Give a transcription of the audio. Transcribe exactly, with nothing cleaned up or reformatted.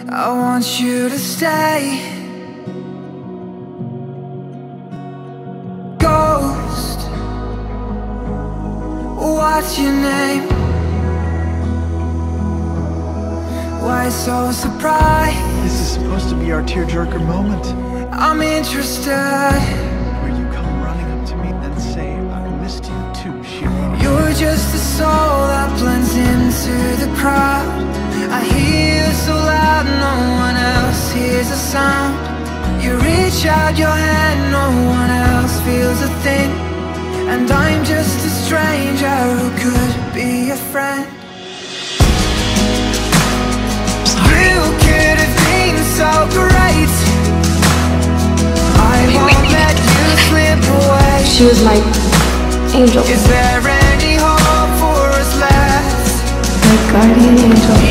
I want you to stay. Ghost, what's your name? Why so surprised? This is supposed to be our tearjerker moment. I'm interested. Where you come running up to me and say, I missed you too, Shiro. You're just a soul that blends into the crowd. I hear you so loud, no one else hears a sound. You reach out your hand, no one else feels a thing. And I'm just a stranger who could be a friend. You could have been so great. I won't let you slip away. She was my angel. Is there any hope for us left? My guardian angel.